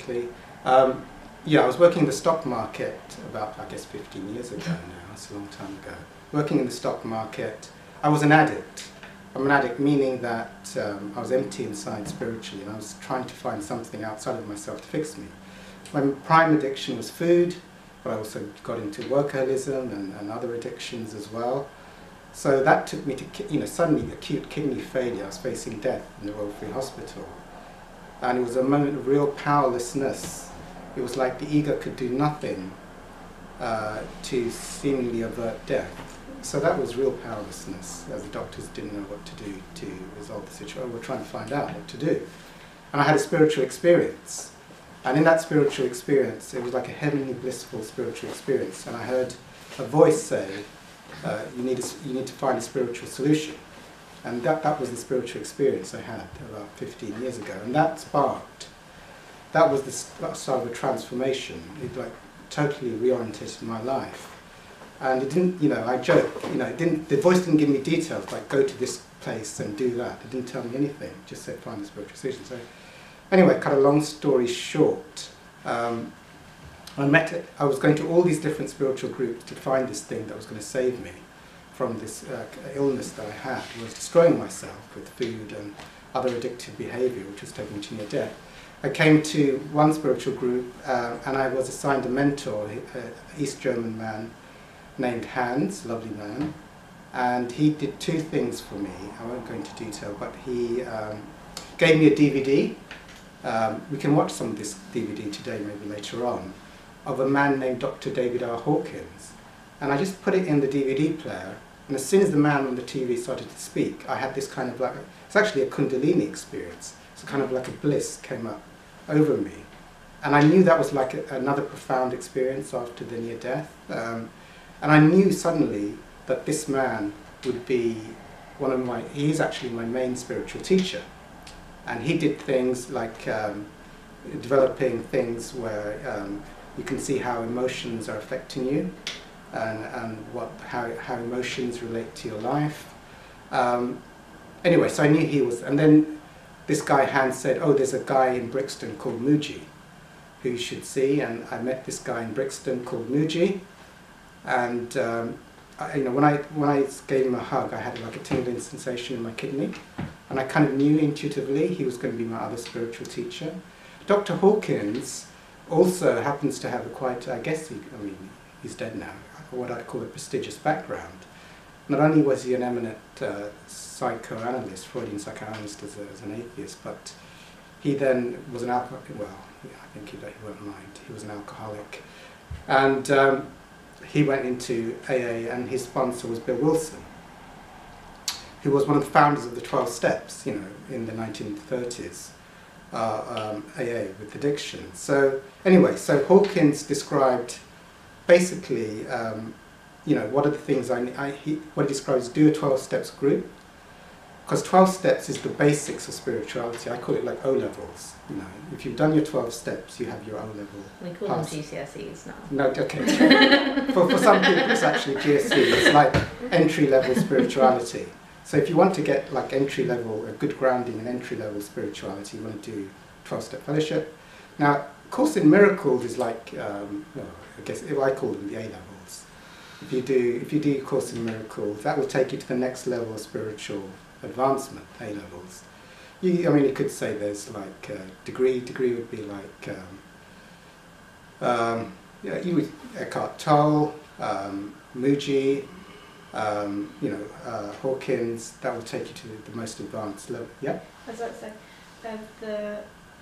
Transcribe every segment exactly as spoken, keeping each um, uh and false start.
quickly. Um, yeah, I was working in the stock market about, I guess, fifteen years ago now. It's a long time ago. Working in the stock market, I was an addict. I'm an addict, meaning that um, I was empty inside spiritually, and I was trying to find something outside of myself to fix me. My prime addiction was food, but I also got into workaholism and, and other addictions as well. So that took me to, you know, suddenly acute kidney failure. I was facing death in the Royal Free Hospital. And it was a moment of real powerlessness. It was like the ego could do nothing uh, to seemingly avert death. So that was real powerlessness, as the doctors didn't know what to do to resolve the situation. We're trying to find out what to do. And I had a spiritual experience. And in that spiritual experience, it was like a heavenly, blissful spiritual experience. And I heard a voice say, uh, you, need a, you need to find a spiritual solution. And that, that was the spiritual experience I had about fifteen years ago. And that sparked, that was the start of a transformation. It like totally reorientated my life. And it didn't, you know, I joke, you know, it didn't, the voice didn't give me details, like go to this place and do that. It didn't tell me anything, it just said find a spiritual solution. So anyway, cut a long story short, um, I met it, I was going to all these different spiritual groups to find this thing that was going to save me from this uh, illness that I had. I was destroying myself with food and other addictive behaviour, which was taking me to near death. I came to one spiritual group uh, and I was assigned a mentor, an East German man named Hans, lovely man, and he did two things for me. I won't go into detail, but he um, gave me a D V D. Um, we can watch some of this D V D today, maybe later on, of a man named Doctor David R. Hawkins. And I just put it in the D V D player, and as soon as the man on the T V started to speak, I had this kind of like, it's actually a Kundalini experience. It's kind of like a bliss came up over me. And I knew that was like a, another profound experience after the near death. Um, and I knew suddenly that this man would be one of my, he is actually my main spiritual teacher. And he did things like um, developing things where um, you can see how emotions are affecting you, and, and what, how, how emotions relate to your life. Um, anyway, so I knew he was, and then this guy Hans said, oh, there's a guy in Brixton called Muji who you should see, and I met this guy in Brixton called Muji, and um, I, you know, when I, when I gave him a hug, I had like a tingling sensation in my kidney, and I kind of knew intuitively he was going to be my other spiritual teacher. Doctor Hawkins also happens to have a quite, I guess, he, I mean, he's dead now, what I'd call a prestigious background. Not only was he an eminent uh, psychoanalyst, Freudian psychoanalyst as, a, as an atheist, but he then was an alcoholic, well, yeah, I think he, he won't mind, he was an alcoholic. And um, he went into A A, and his sponsor was Bill Wilson, who was one of the founders of the twelve steps, you know, in the nineteen thirties, uh, um, A A with addiction. So anyway, so Hawkins described basically, um, you know, what are the things I, I he, what he describes, do a twelve steps group, because twelve steps is the basics of spirituality. I call it like O levels. You know, if you've done your twelve steps, you have your O level. We call pass. them G C S Es now. No, okay. for, for some people, it's actually G S E. It's like entry level spirituality. So if you want to get like entry level, a good grounding in entry level spirituality, you want to do twelve step fellowship. Now, Course in Miracles is like, um, well, I guess I call them the A levels. If you do, if you do Course in Miracles, that will take you to the next level of spiritual advancement, A levels. You, I mean, you could say there's like uh, degree. Degree would be like, um, um, yeah, you would Eckhart Tolle, um, Muji, um, you know, uh, Hawkins. That will take you to the most advanced level. Yeah. I was about to say, uh, the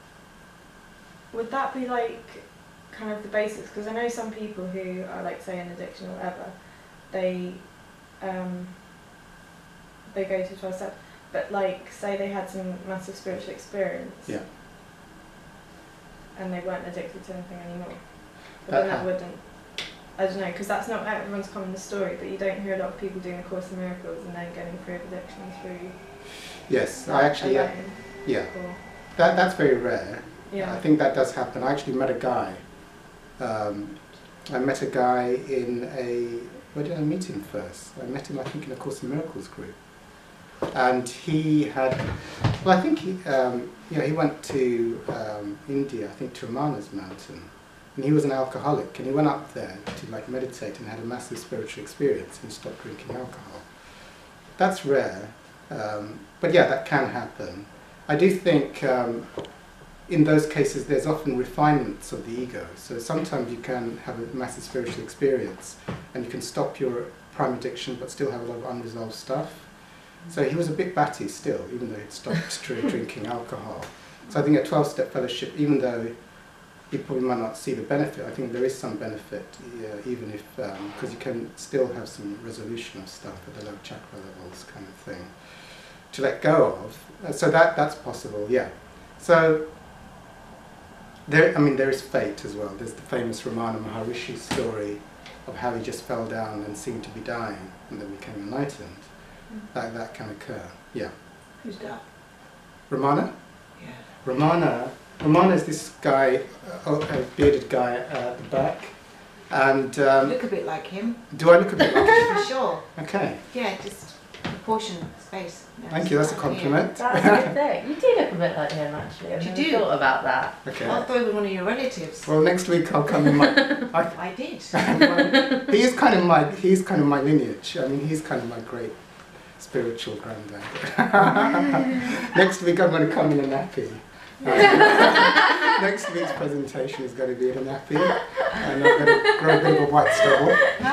would that be like kind of the basics? Because I know some people who are like, say, in addiction or whatever, they um, they go to twelve steps. But like, say they had some massive spiritual experience, yeah, and they weren't addicted to anything anymore. But that then that wouldn't, I don't know, because that's not everyone's common story, but you don't hear a lot of people doing A Course in Miracles and then getting free of addiction through... Yes, I actually, yeah, yeah. That, that's very rare. Yeah. I think that does happen. I actually met a guy, um, I met a guy in a, where did I meet him first? I met him, I think, in A Course in Miracles group. And he had Well, I think he, um, you know, he went to um, India, I think to Ramana's mountain, and he was an alcoholic, and he went up there to like meditate and had a massive spiritual experience and stopped drinking alcohol. That's rare, um, but yeah, that can happen. I do think um, in those cases there's often refinements of the ego, so sometimes you can have a massive spiritual experience and you can stop your prime addiction but still have a lot of unresolved stuff. So he was a bit batty still, even though he'd stopped drinking alcohol. So I think a twelve-step fellowship, even though you probably might not see the benefit, I think there is some benefit, yeah, even if, because um, you can still have some resolution of stuff at the low chakra levels kind of thing to let go of. Uh, so that that's possible, yeah. So, there, I mean, there is fate as well. There's the famous Ramana Maharishi story of how he just fell down and seemed to be dying and then became enlightened. That, that can occur, yeah. Who's that? Ramana? Yeah. Ramana, Ramana is this guy, uh, a bearded guy at the back, and um, You look a bit like him. do I look a bit like him? For sure. Okay, Yeah, just proportion, space. No, thank you, that's a yeah. compliment. That's a good thing. You do look a bit like him, actually. I've You never do. thought about that. I Okay, thought it was one of your relatives. well next week I'll come in my, I, I did. well, he is kind of my, he's kind of my lineage, I mean he's kind of my great spiritual granddad. Next week I'm going to come in a nappy. Um, next week's presentation is going to be in a nappy, and I'm going to grow a bit of a white stubble.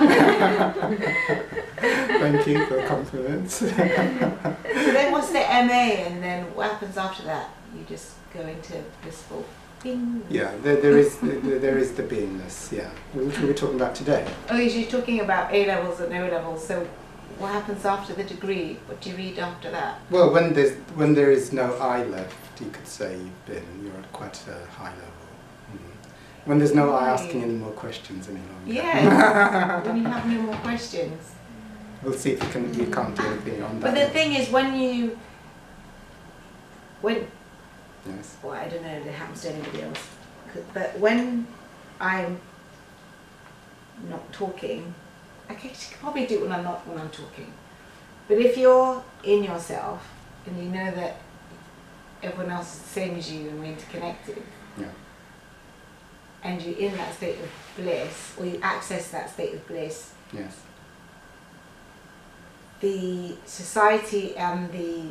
Thank you for the compliments. So then what's the M A, and then what happens after that? You just go into blissful bing. Yeah, there, there is there, there is the beingness. Yeah, which we were talking about today. Oh, you're talking about A levels and O levels. So what happens after the degree? What do you read after that? Well, when there's when there is no I left, you could say you've been you're at quite a high level. Mm. When there's no I asking any more questions any longer. Yeah. When you have no more questions. We'll see if you can you can't do anything on that. But the thing is, when you when Yes. well, I don't know if it happens to anybody else, but when I'm not talking, I can probably do it when I'm not when I'm talking. But if you're in yourself and you know that everyone else is the same as you and we're interconnected, Yeah. and you're in that state of bliss, or you access that state of bliss, Yes. the society and the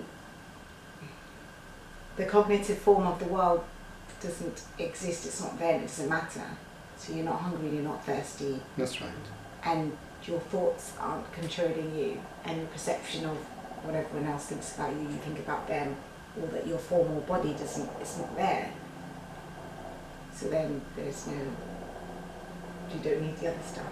the cognitive form of the world doesn't exist, it's not there, and it doesn't matter. So you're not hungry, you're not thirsty, That's right. and your thoughts aren't controlling you, and your perception of what everyone else thinks about you, you think about them, or that your form or body doesn't, it's not there. So then there's no, you don't need the other stuff.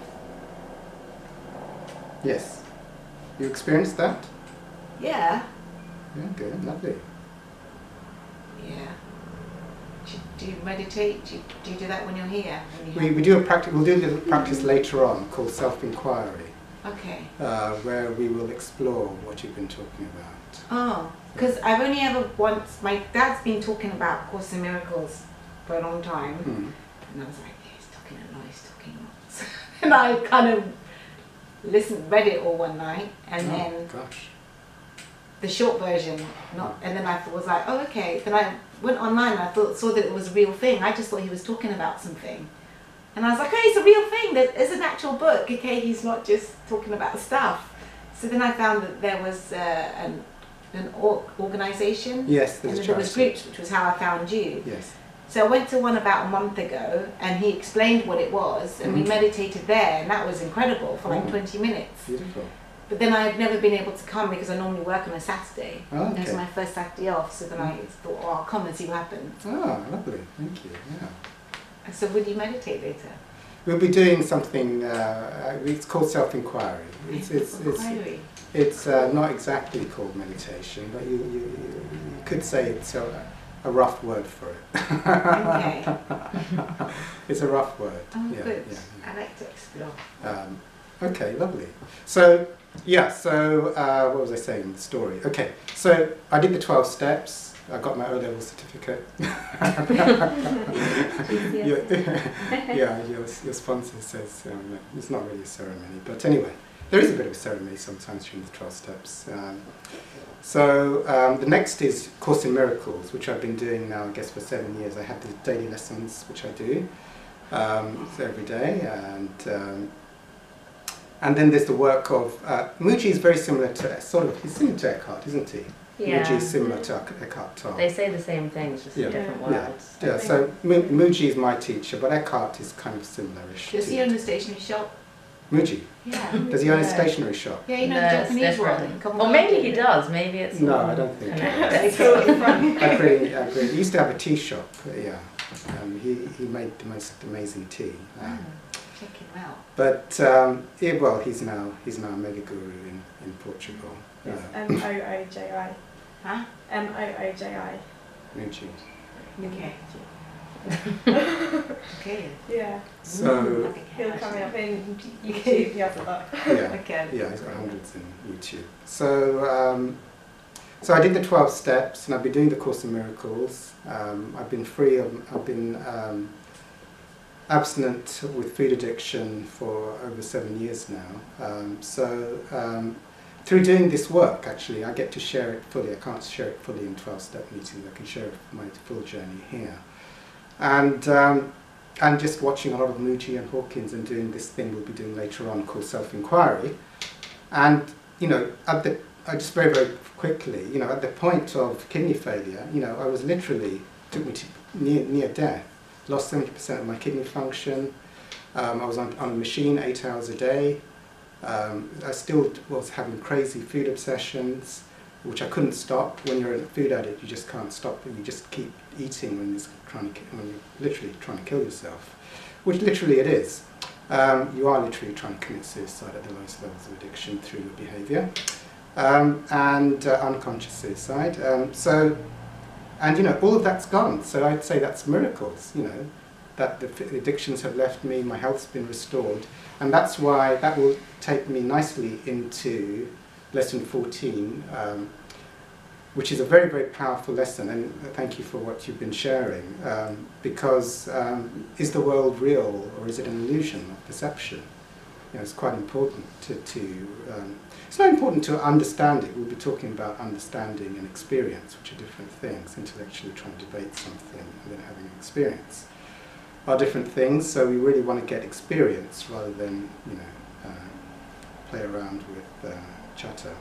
Yes. You experienced that? Yeah. Yeah, good, lovely. Yeah. Do you, do you meditate? Do you, do you do that when you're here? When you We, have- we do a practice, we'll do a little practice later on called self-inquiry, Okay. uh, where we will explore what you've been talking about. Oh, because I've only ever once, my dad's been talking about Course in Miracles for a long time, Hmm. and I was like, yeah, he's talking a lot, he's talking lots. And I kind of listened, read it all one night, and Oh, then gosh. the short version, not, and then I was like, oh, okay. Then I went online and I thought, saw that it was a real thing. I just thought he was talking about something. And I was like, hey, it's a real thing. There is an actual book. Okay, he's not just talking about stuff. So then I found that there was uh, an, an or organisation. Yes, And there's a then there was charity. groups, which was how I found you. Yes. So I went to one about a month ago, and he explained what it was, and we Mhm. meditated there, and that was incredible for like Oh. twenty minutes. Beautiful. But then I've never been able to come because I normally work on a Saturday. Oh, It was okay. my first Saturday off, so then I Mm. thought, oh, I'll come and see what happens. Ah, lovely. Thank you. Yeah. And so would you meditate later? We'll be doing something. Uh, it's called self-inquiry. It's it's it's, Inquiry. it's uh, not exactly called meditation, but you you, you you could say it's a, a rough word for it. Okay. It's a rough word. Oh, yeah, good. yeah, I like to explore. yeah. Um, okay, lovely. So yeah. So uh, what was I saying? The story. Okay. So I did the twelve steps. I got my O level certificate. your, yeah, your, your sponsor says um, it's not really a ceremony, but anyway, there is a bit of a ceremony sometimes during the twelve steps. Um, so um, the next is Course in Miracles, which I've been doing now, I guess, for seven years. I have the daily lessons, which I do um, so every day, and um, and then there's the work of uh, Mooji is very similar to sort of he's similar to Eckhart, isn't he? Yeah. Mooji is similar to Eckhart Tolle. They say the same things, just Yeah. in different Yeah. words. Yeah, so Mu- Mooji is my teacher, but Eckhart is kind of similar-ish. Does to- he own a stationery shop? Mooji? Yeah. Does he own a Yeah. stationery shop? Yeah, you know, No, the it's Japanese different. one. Or maybe he does. Maybe it's No, all I don't think connected. It's all in front. I agree, I agree. He used to have a tea shop, yeah. Um, he, he made the most amazing tea. Um, Oh, check him out. but, um, yeah, well, he's now, he's now a mega guru in, in Portugal. It's Uh, M O O J I. Huh? M O O J I. Mooji. Okay. Okay. Yeah. So, Like a He'll cat. come up in YouTube. He has a lot. yeah. Okay. Yeah, he's got hundreds in YouTube. So, um, so I did the twelve steps, and I've been doing the Course in Miracles. Um, I've been free of, I've been um, abstinent with food addiction for over seven years now. Um, so, um, through doing this work, actually, I get to share it fully. I can't share it fully in twelve-step meetings. I can share my full journey here. And um, and just watching a lot of Mooji and Hawkins and doing this thing we'll be doing later on called self-inquiry. And, you know, at the, I just very, very quickly, you know, at the point of kidney failure, you know, I was literally, took me to near, near death, lost seventy percent of my kidney function. Um, I was on, on a machine eight hours a day. Um, I still was having crazy food obsessions, which I couldn't stop. When you're a food addict, you just can't stop, and you just keep eating when, it's trying to, when you're literally trying to kill yourself, which literally it is. Um, you are literally trying to commit suicide at the lowest levels of addiction through your behaviour, um, and uh, unconscious suicide. Um, so, and you know, all of that's gone. So I'd say that's miracles. You know, that the f- addictions have left me, my health's been restored, and that's why that will take me nicely into lesson fourteen, um, which is a very, very powerful lesson, and thank you for what you've been sharing, um, because um, is the world real or is it an illusion of perception? You know, it's quite important to, to um, it's not important to understand it. We'll be talking about understanding and experience, which are different things. Intellectually trying to debate something and then having an experience are different things, so we really want to get experience rather than, you know, uh, play around with uh, chatter.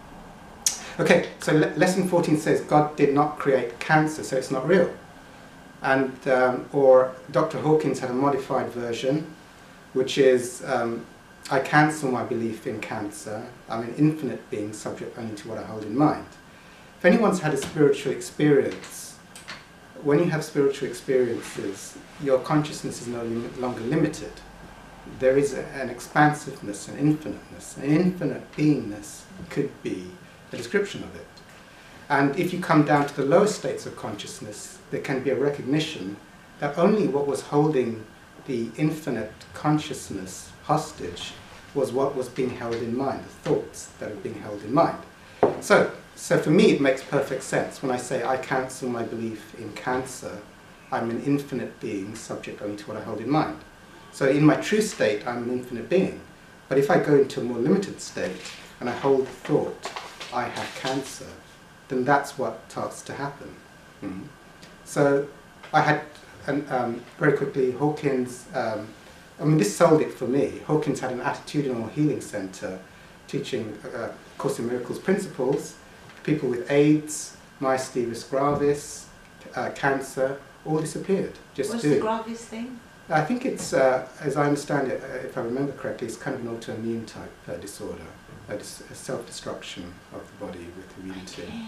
Okay, so le lesson fourteen says God did not create cancer, so it's not real. And, um, or Doctor Hawkins had a modified version, which is, um, I cancel my belief in cancer. I'm an infinite being subject only to what I hold in mind. If anyone's had a spiritual experience, when you have spiritual experiences, your consciousness is no longer limited. There is a, an expansiveness, an infiniteness. An infinite beingness could be a description of it. And if you come down to the lower states of consciousness, there can be a recognition that only what was holding the infinite consciousness hostage was what was being held in mind, the thoughts that are being held in mind. So, so for me it makes perfect sense when I say I cancel my belief in cancer. I'm an infinite being subject only to what I hold in mind. So in my true state I'm an infinite being. But if I go into a more limited state and I hold the thought, I have cancer, then that's what starts to happen. Mm. So I had, an, um, very quickly, Hawkins, um, I mean this sold it for me. Hawkins had an attitudinal healing centre teaching uh, Course in Miracles principles. People with AIDS, myasthenia gravis, uh, cancer, all disappeared. Just What's doing. the Gravis thing? I think it's, uh, as I understand it, uh, if I remember correctly, it's kind of an autoimmune type uh, disorder, a, dis a self-destruction of the body with immunity. Okay.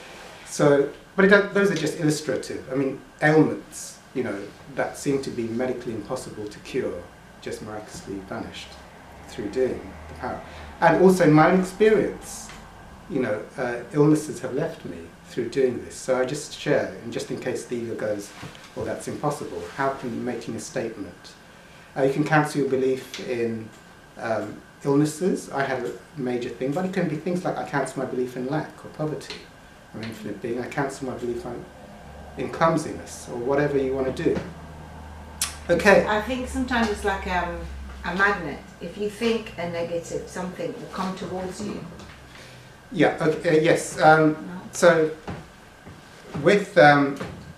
So, but it, don't- those are just illustrative. I mean, ailments, you know, that seem to be medically impossible to cure, just miraculously vanished through doing the power. And also in my own experience, you know, uh, illnesses have left me through doing this. So I just share, and just in case the ego goes, well, that's impossible, how can making a statement? Uh, you can cancel your belief in um, illnesses. I had a major thing, but it can be things like I cancel my belief in lack or poverty. I'm an infinite being. I cancel my belief in clumsiness or whatever you want to do. Okay. I think sometimes it's like um, a magnet. If you think a negative, something will come towards you. Yeah, okay, uh, yes. Um, No? so, with, um,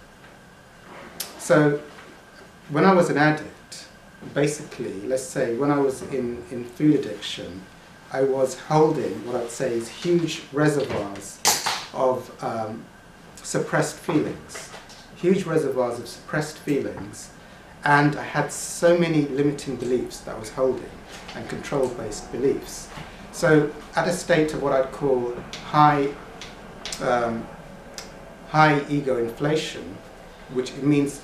so when I was an addict, basically, let's say when I was in, in food addiction, I was holding what I'd say is huge reservoirs of um, suppressed feelings. Huge reservoirs of suppressed feelings, and I had so many limiting beliefs that I was holding, and control-based beliefs. So at a state of what I'd call high, um, high ego inflation, which means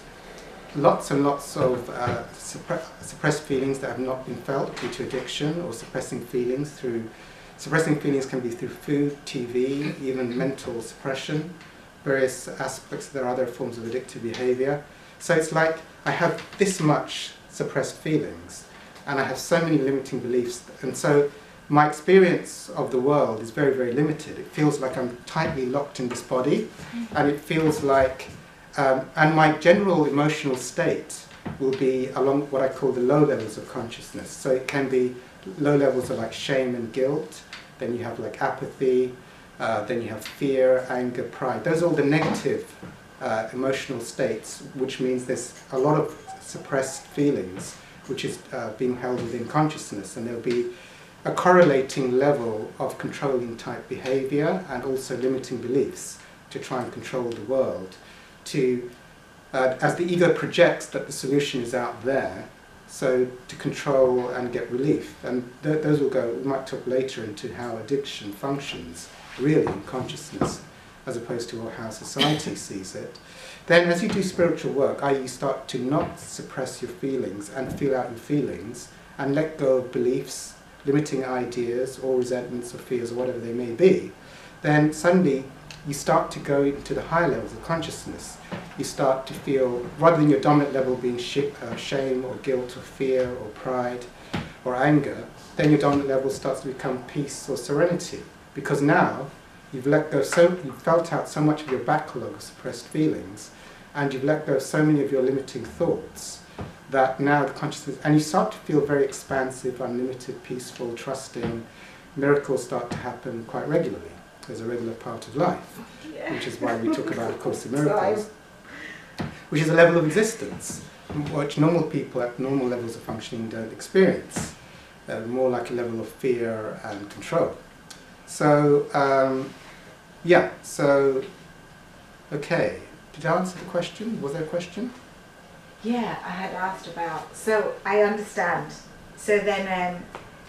lots and lots of uh, suppre suppressed feelings that have not been felt due to addiction, or suppressing feelings through, suppressing feelings can be through food, T V, even mental suppression, various aspects. There are other forms of addictive behavior. So it's like I have this much suppressed feelings, and I have so many limiting beliefs, and so my experience of the world is very, very limited. It feels like I'm tightly locked in this body, and it feels like, um, and my general emotional state will be along what I call the low levels of consciousness. So it can be low levels of like shame and guilt, then you have like apathy, uh, then you have fear, anger, pride. Those are all the negative uh, emotional states, which means there's a lot of suppressed feelings which is uh, being held within consciousness, and there'll be a correlating level of controlling type behavior and also limiting beliefs to try and control the world, to uh, as the ego projects that the solution is out there, so to control and get relief. And th those will go, we might talk later into how addiction functions really in consciousness as opposed to how society sees it. Then as you do spiritual work, that is you start to not suppress your feelings and feel out your feelings and let go of beliefs, limiting ideas or resentments or fears or whatever they may be, then suddenly you start to go into the higher levels of consciousness. You start to feel, rather than your dominant level being sh uh, shame or guilt or fear or pride or anger, then your dominant level starts to become peace or serenity, because now you've let go, so you've felt out so much of your backlog of suppressed feelings, and you've let go of so many of your limiting thoughts, that now the consciousness, and you start to feel very expansive, unlimited, peaceful, trusting. Miracles start to happen quite regularly as a regular part of life, Yeah. which is why we talk about A Course in Miracles, which is a level of existence which normal people at normal levels of functioning don't experience, uh, more like a level of fear and control. So, um, yeah, so, okay, did I answer the question? Was there a question? Yeah, I had asked about, so I understand. So then um,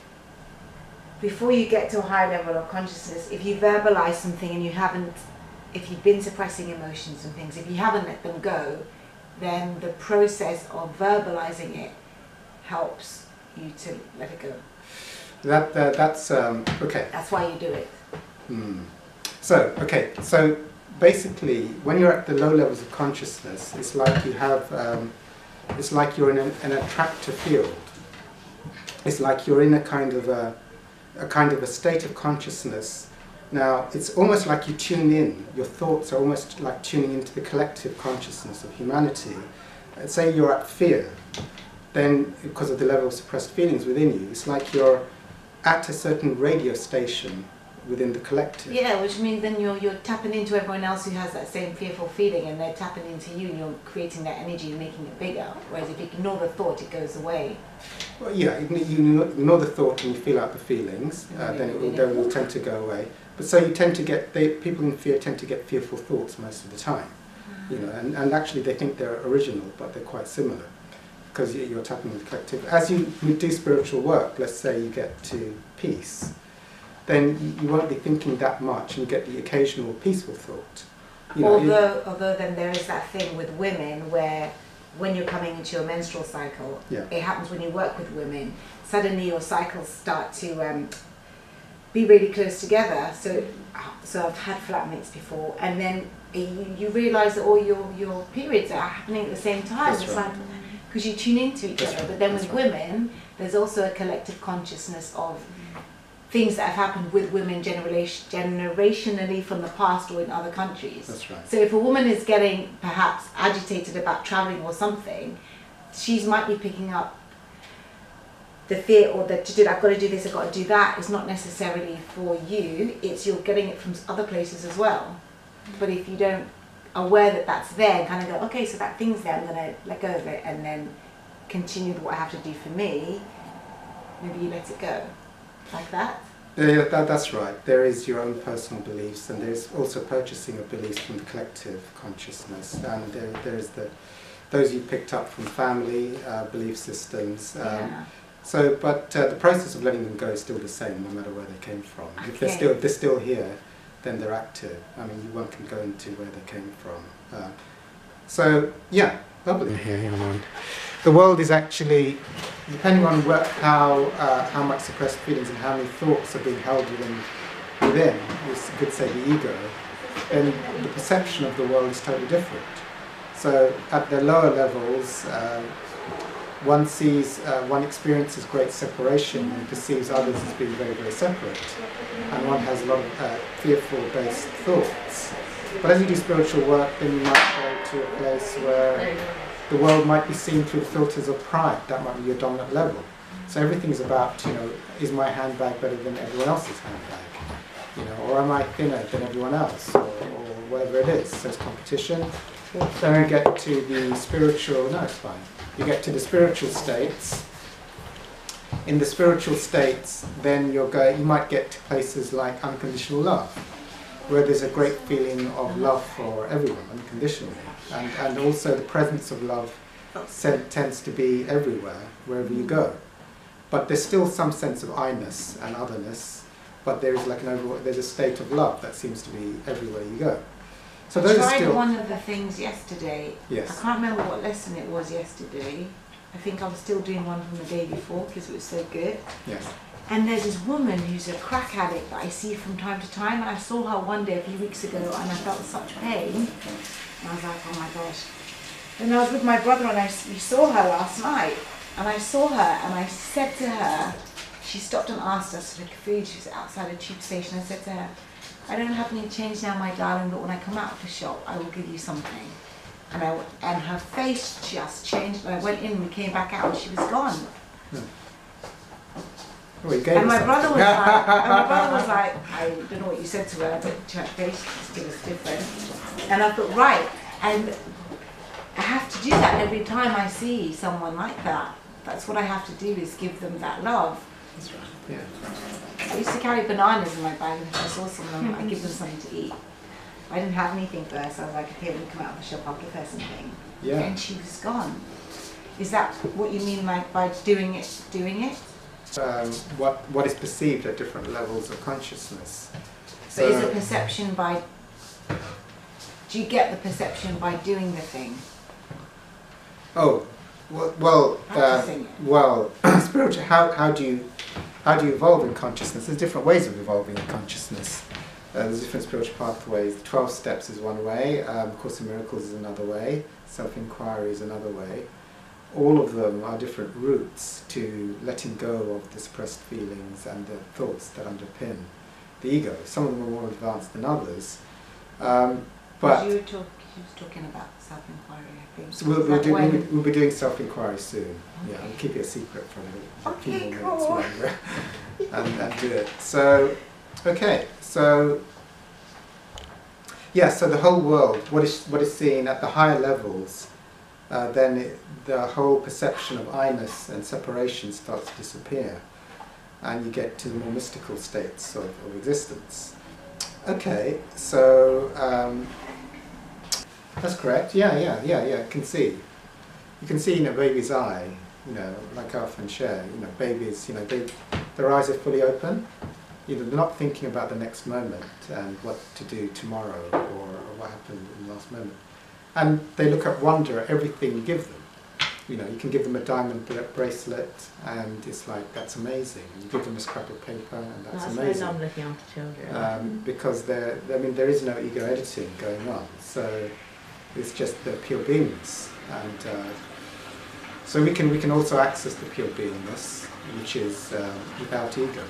before you get to a high level of consciousness, if you verbalize something and you haven't, if you've been suppressing emotions and things, if you haven't let them go, then the process of verbalizing it helps you to let it go. That, uh, that's, um, okay. That's why you do it. Hmm. So, okay, so basically, when you're at the low levels of consciousness, it's like you have, um, it's like you're in an, an attractor field. It's like you're in a kind of a, a kind of a state of consciousness. Now, it's almost like you tune in. Your thoughts are almost like tuning into the collective consciousness of humanity. Uh, say you're at fear, then because of the level of suppressed feelings within you, it's like you're at a certain radio station within the collective. Yeah, which means then you're, you're tapping into everyone else who has that same fearful feeling, and they're tapping into you, and you're creating that energy and making it bigger. Whereas if you ignore the thought, it goes away. Well, yeah, you ignore the thought and you feel out the feelings, uh, then it will, they will tend to go away. But so you tend to get, they, people in fear tend to get fearful thoughts most of the time. You know, and, and actually they think they're original, but they're quite similar, because you're tapping into the collective. As you do spiritual work, let's say you get to peace, then you won't be thinking that much, and you get the occasional peaceful thought. You know, although, although then there is that thing with women where when you're coming into your menstrual cycle, yeah. it happens when you work with women, suddenly your cycles start to um, be really close together. So, so I've had flatmates before, and then you, you realise that all your, your periods are happening at the same time. That's it's right. like, because you tune into each That's other. right. But then That's with right. women, there's also a collective consciousness of things that have happened with women generation, generationally from the past or in other countries. That's right. So if a woman is getting perhaps agitated about travelling or something, she might be picking up the fear or the to do I've got to do this, I've got to do that is not necessarily for you. It's you're getting it from other places as well. But if you don't aware that that's there and kind of go, okay, so that thing's there, I'm going to let go of it and then continue with what I have to do for me, maybe you let it go. Like that? Yeah, that, that's right. There is your own personal beliefs, and there's also purchasing of beliefs from the collective consciousness, and there, there's the those you picked up from family uh, belief systems. Um, Yeah. So, but uh, the process of letting them go is still the same, no matter where they came from. If they're Okay. still if they're still here, then they're active. I mean, one can go into where they came from. Uh, so, yeah, lovely. Here, hang on. The world is actually, depending on what, how uh, how much suppressed feelings and how many thoughts are being held within, within, you could say the ego, then the perception of the world is totally different. So at the lower levels, uh, one sees, uh, one experiences great separation and perceives others as being very, very separate. And one has a lot of uh, fearful-based thoughts. But as you do spiritual work, then you might go to a place where the world might be seen through the filters of pride. That might be your dominant level. So everything is about, you know, is my handbag better than everyone else's handbag? You know, or am I thinner than everyone else? Or, or whatever it is. So it's competition. Then you get to the spiritual, no, it's fine. You get to the spiritual states. In the spiritual states, then you're going, you might get to places like unconditional love, where there's a great feeling of love for everyone, unconditionally. And, and also the presence of love sen- tends to be everywhere, wherever you go. But there's still some sense of I-ness and otherness, but there is like an overall, there's a state of love that seems to be everywhere you go. So I those are tried still... one of the things yesterday. Yes. I can't remember what lesson it was yesterday. I think I was still doing one from the day before because it was so good. Yes. And there's this woman who's a crack addict that I see from time to time, and I saw her one day a few weeks ago and I felt such pain. And I was like, oh my gosh. And I was with my brother and I, we saw her last night. And I saw her and I said to her, she stopped and asked us for food, she was outside a tube station. I said to her, I don't have any change now, my darling, but when I come out of the shop, I will give you something. And, I, and her face just changed. And I went in, we came back out, and she was gone. Hmm. Well, you gave And her my brother was something. like, and my brother was like, I don't know what you said to her, but her face just was different. And I thought, right, and I have to do that every time I see someone like that. That's what I have to do, is give them that love. That's right. Yeah. I used to carry bananas in my bag, and if I saw someone, I give them something to eat. I didn't have anything first, so I was like, okay, when you come out of the shop, I'll give her something. Yeah. And she was gone. Is that what you mean, like, by doing it, doing it? Um, what what is perceived at different levels of consciousness. So is it perception by, do you get the perception by doing the thing? Oh, well, well, uh, Practicing it. well spiritual. How how do you how do you evolve in consciousness? There's different ways of evolving in consciousness. Uh, there's different spiritual pathways. The twelve steps is one way. Um, Course in Miracles is another way. Self-inquiry is another way. All of them are different routes to letting go of the suppressed feelings and the thoughts that underpin the ego. Some of them are more advanced than others. Um, but you were, talk, you was talking about self-inquiry, I think. so we'll, Is we'll, that do, when- we'll, be, we'll be doing self-inquiry soon. Yeah, Okay. I'll keep it a secret for a, a few Okay, more cool. minutes longer and, and do it. So, okay, so yeah, so the whole world, what is what is seen at the higher levels, uh, then it, the whole perception of I-ness and separation starts to disappear, and you get to the more mystical states of, of existence. Okay, so um, that's correct. Yeah, yeah, yeah, yeah. You can see, you can see in a baby's eye. You know, like I often share. You know, babies. You know, they, their eyes are fully open. You know, they're not thinking about the next moment and what to do tomorrow or, or what happened in the last moment. And they look at wonder at everything you give them. You know, you can give them a diamond bra- bracelet and it's like, that's amazing. And you give them a scrap of paper and that's, That's amazing. why I love looking after children. Um, because they're, I mean, there is no ego editing going on. So it's just the pure beingness. And uh, so we can, we can also access the pure beingness, which is um, without ego.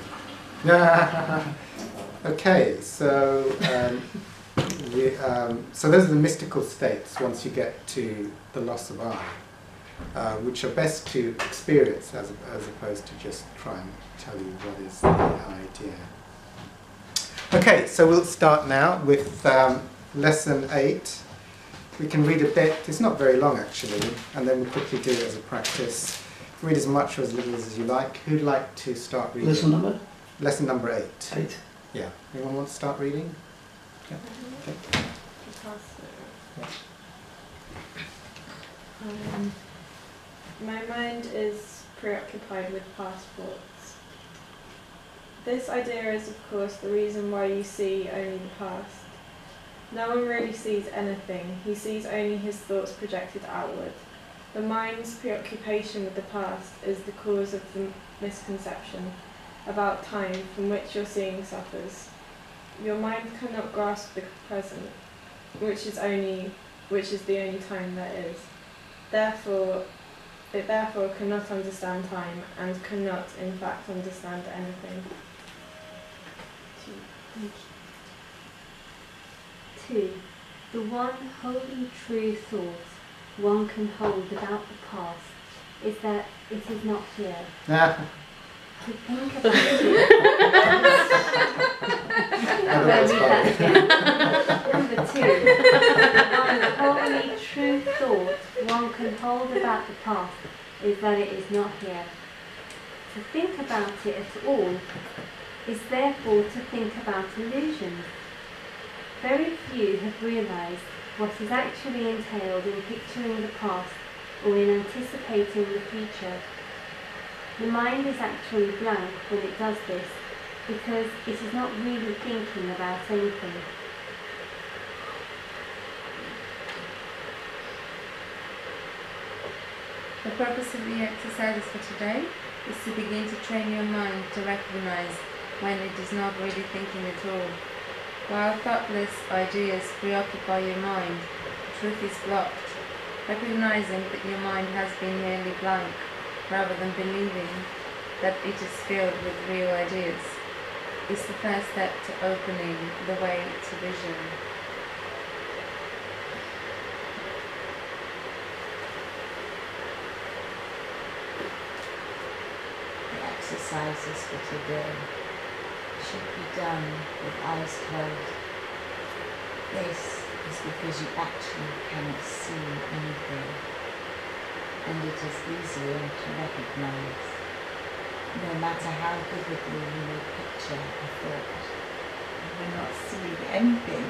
Okay, so um, we, um, so those are the mystical states once you get to the loss of I. uh, which are best to experience as, as opposed to just try and tell you what is the idea. Okay, so we'll start now with um, lesson eight. We can read a bit, it's not very long actually, and then we'll quickly do it as a practice. Read as much or as little as you like. Who'd like to start reading? Lesson number? Lesson number eight. Eight. Yeah. Anyone want to start reading? Yeah. Okay. Um, my mind is preoccupied with past thoughts. This idea is, of course, the reason why you see only the past. No one really sees anything. He sees only his thoughts projected outward. The mind's preoccupation with the past is the cause of the misconception about time from which your seeing suffers. Your mind cannot grasp the present, which is only, which is the only time there is. Therefore, it therefore cannot understand time and cannot, in fact, understand anything. Two, the one wholly true thought one can hold about the past is that it is not here. Ah. To think about it. I know that's fine. Number two, the one wholly true thought one can hold about the past is that it is not here. To think about it at all is therefore to think about illusions. Very few have realised what is actually entailed in picturing the past or in anticipating the future. The mind is actually blank when it does this because it is not really thinking about anything. The purpose of the exercises for today is to begin to train your mind to recognize when it is not really thinking at all. While thoughtless ideas preoccupy your mind, truth is blocked. Recognizing that your mind has been merely blank, rather than believing that it is filled with real ideas, is the first step to opening the way to vision. The exercises for today should be done with eyes closed. This is because you actually cannot see anything, and it is easier to recognize. No matter how vividly you may picture a thought, you will not see anything.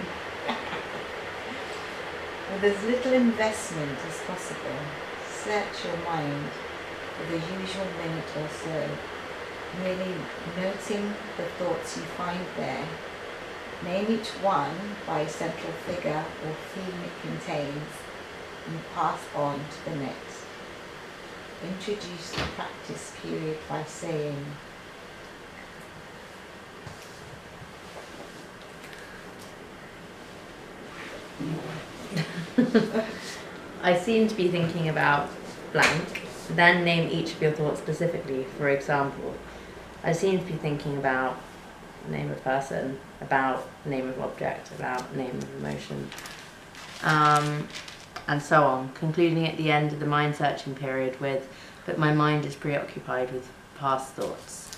With as little investment as possible, search your mind for the usual minute or so, merely noting the thoughts you find there. Name each one by central figure or theme it contains, and pass on to the next. Introduce the practice period by saying, I seem to be thinking about blank, then name each of your thoughts specifically. For example, I seem to be thinking about name of person, about name of object, about name of emotion, um, and so on, concluding at the end of the mind searching period with, but my mind is preoccupied with past thoughts.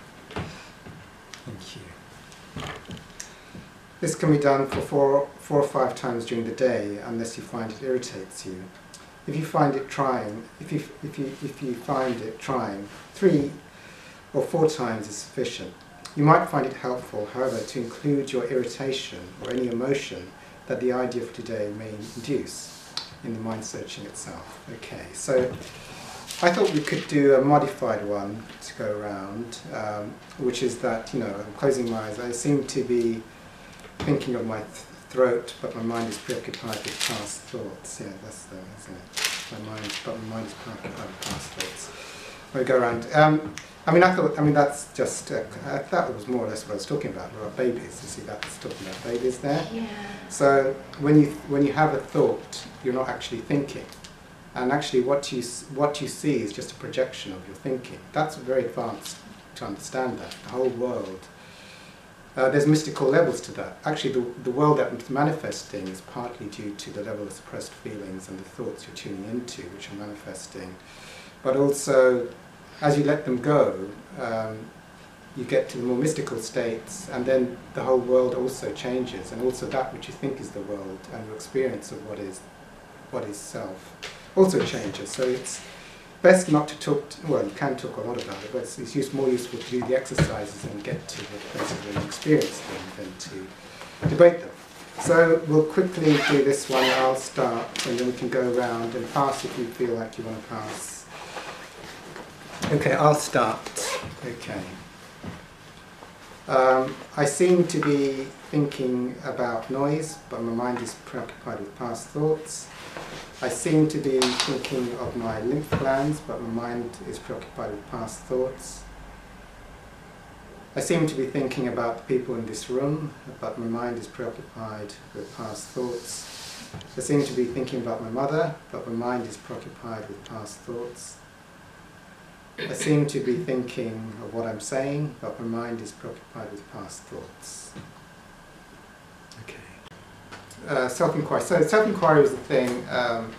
Thank you. This can be done for four, four or five times during the day, unless you find it irritates you. If you find it trying, if you, if you, if you find it trying, three or four times is sufficient. You might find it helpful, however, to include your irritation or any emotion that the idea for today may induce in the mind searching itself. Okay, so I thought we could do a modified one to go around, um, which is that, you know, I'm closing my eyes. I seem to be thinking of my th throat, but my mind is preoccupied with past thoughts. Yeah, that's the, isn't it? My mind, but my mind is preoccupied with past thoughts. I go around. Um, I mean, I thought. I mean, that's just. Uh, I thought it was more or less what I was talking about. About babies. You see, that's talking about babies there. Yeah. So when you when you have a thought, you're not actually thinking, and actually what you what you see is just a projection of your thinking. That's very advanced to understand that. The whole world Uh, there's mystical levels to that. Actually, the, the world that it's manifesting is partly due to the level of suppressed feelings and the thoughts you're tuning into, which are manifesting. But also, as you let them go, um, you get to the more mystical states, and then the whole world also changes, and also that which you think is the world and your experience of what is, what is self also changes. So it's best not to talk, to, well, you can talk a lot about it, but it's, it's used, more useful to do the exercises and get to the place where you experience them than to debate them. So we'll quickly do this one. I'll start, and then we can go around and pass if you feel like you want to pass. Okay, I'll start. Okay. Um, I seem to be thinking about noise, but my mind is preoccupied with past thoughts. I seem to be thinking of my lymph glands, but my mind is preoccupied with past thoughts. I seem to be thinking about the people in this room, but my mind is preoccupied with past thoughts. I seem to be thinking about my mother, but my mind is preoccupied with past thoughts. I seem to be thinking of what I'm saying, but my mind is preoccupied with past thoughts. Okay. Uh, self-inquiry. So self-inquiry was the thing. Um,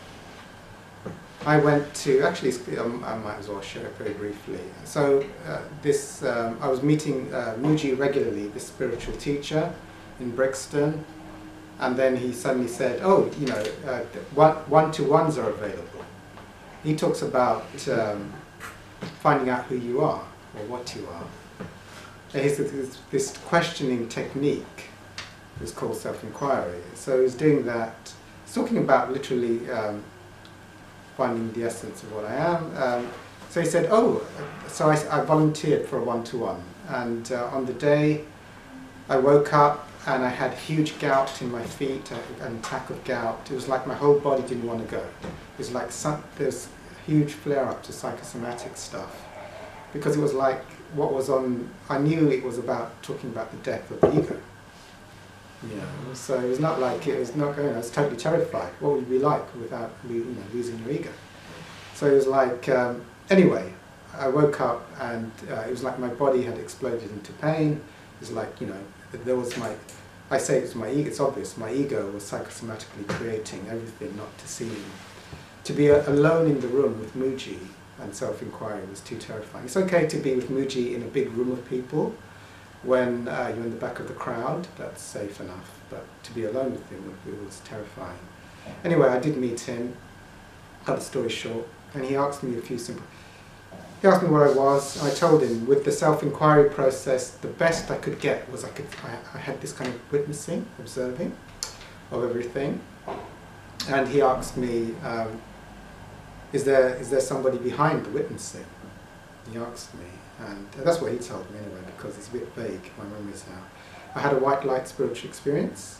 I went to, actually, um, I might as well share it very briefly. So uh, this, um, I was meeting uh, Mooji regularly, this spiritual teacher in Brixton, and then he suddenly said, oh, you know, uh, one, one-to-ones are available. He talks about um, finding out who you are, or what you are. There's this, this questioning technique is called self-inquiry. So he's doing that. He's talking about literally um, finding the essence of what I am. Um, so he said, oh, so I, I volunteered for a one-to-one. And uh, on the day, I woke up and I had huge gout in my feet, an attack of gout. It was like my whole body didn't want to go. It was like some, there's a huge flare-up to psychosomatic stuff. Because it was like what was on, I knew it was about talking about the death of the ego. You know, so it was not like it was not going. I was totally terrified. What would it be like without you know, losing your ego? So it was like um, anyway. I woke up and uh, it was like my body had exploded into pain. It was like you know there was my. I say it was my ego. It's obvious. My ego was psychosomatically creating everything not to see. To be a, alone in the room with Mooji and self-inquiry was too terrifying. It's okay to be with Mooji in a big room of people. When uh, you're in the back of the crowd, that's safe enough, but to be alone with him, it was terrifying. Anyway, I did meet him, cut the story short, and he asked me a few simple... He asked me what I was, and I told him, with the self-inquiry process, the best I could get was I could. I, I had this kind of witnessing, observing, of everything. And he asked me, um, is there is there somebody behind the witnessing? He asked me. And that's what he told me anyway, because it's a bit vague, my memories now. I had a white light spiritual experience.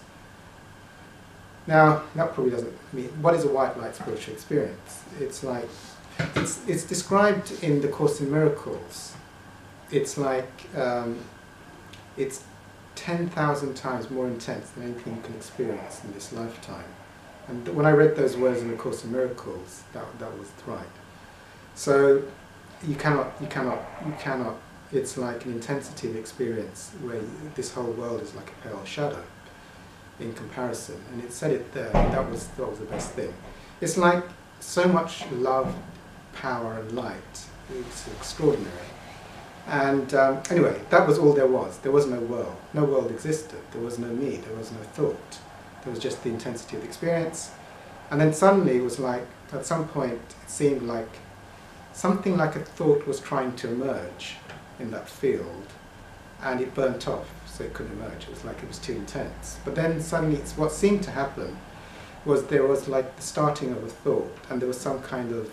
Now, that probably doesn't mean, what is a white light spiritual experience? It's like, it's, it's described in the Course in Miracles. It's like, um, it's ten thousand times more intense than anything you can experience in this lifetime. And when I read those words in the Course in Miracles, that, that was right. So, You cannot, you cannot, you cannot, it's like an intensity of experience where you, this whole world is like a pale shadow in comparison. And it said it there, that was, that was the best thing. It's like so much love, power and light. It's extraordinary. And um, anyway, that was all there was. There was no world. No world existed. There was no me. There was no thought. There was just the intensity of the experience. And then suddenly it was like, at some point, it seemed like something like a thought was trying to emerge in that field, and it burnt off, so it couldn't emerge. It was like it was too intense. But then suddenly, it's, what seemed to happen was there was like the starting of a thought, and there was some kind of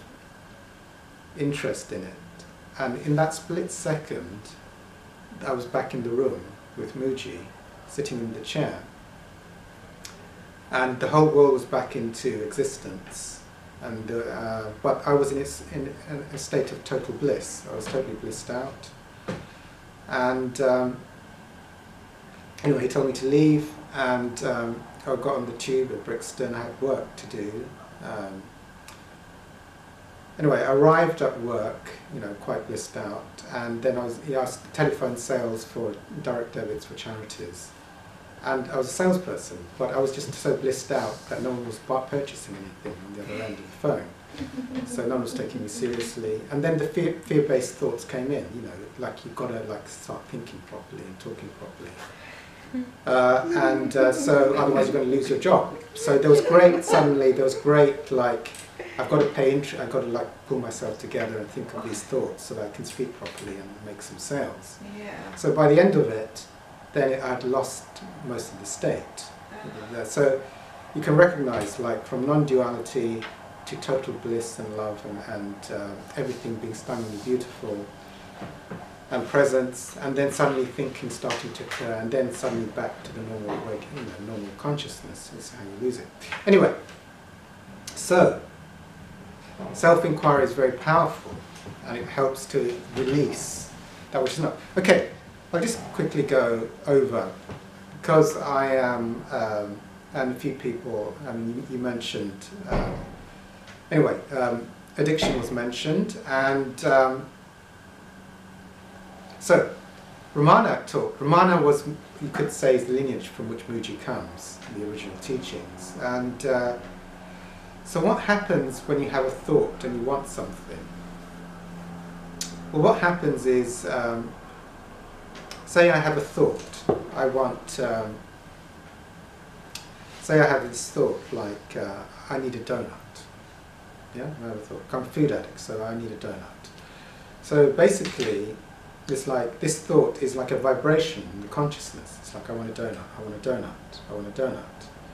interest in it. And in that split second, I was back in the room with Mooji, sitting in the chair. And the whole world was back into existence. And, uh, but I was in, its, in, in a state of total bliss. I was totally blissed out. And um, anyway, he told me to leave, and um, I got on the tube at Brixton. I had work to do. Um, anyway, I arrived at work, you know, quite blissed out, and then I was, he asked telephone sales for direct debits for charities. And I was a salesperson, but I was just so blissed out that no one was purchasing anything on the other end of the phone. So no one was taking me seriously. And then the fear, fear-based thoughts came in, you know, like you've got to like start thinking properly and talking properly. Uh, and uh, so otherwise you're going to lose your job. So there was great, suddenly there was great, like, I've got to pay interest, I've got to like pull myself together and think of these thoughts so that I can speak properly and make some sales. Yeah. So by the end of it, then it, I'd lost most of the state. Uh, so you can recognize, like, from non-duality to total bliss and love and, and uh, everything being stunningly beautiful and presence, and then suddenly thinking starting to occur, and then suddenly back to the normal wake, you know, normal consciousness is how you lose it. Anyway, so self-inquiry is very powerful, and it helps to release that which is not. Okay, I'll just quickly go over, because I am, um, and a few people, I mean, you, you mentioned, um, anyway, um, addiction was mentioned, and um, so Ramana taught, Ramana was, you could say, is the lineage from which Muji comes, the original teachings. And uh, so what happens when you have a thought and you want something? Well, what happens is, um, say I have a thought, I want, um, say I have this thought like, uh, I need a donut. Yeah, I have a thought. I'm a food addict, so I need a donut. So basically, it's like, this thought is like a vibration in the consciousness. It's like, I want a donut, I want a donut, I want a donut.